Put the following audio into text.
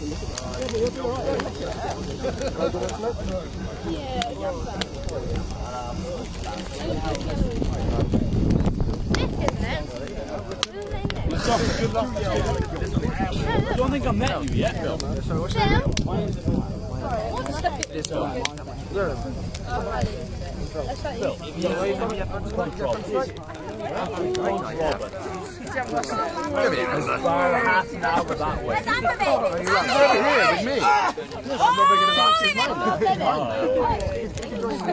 I don't think I met you yet, Bill. Where's Anthony?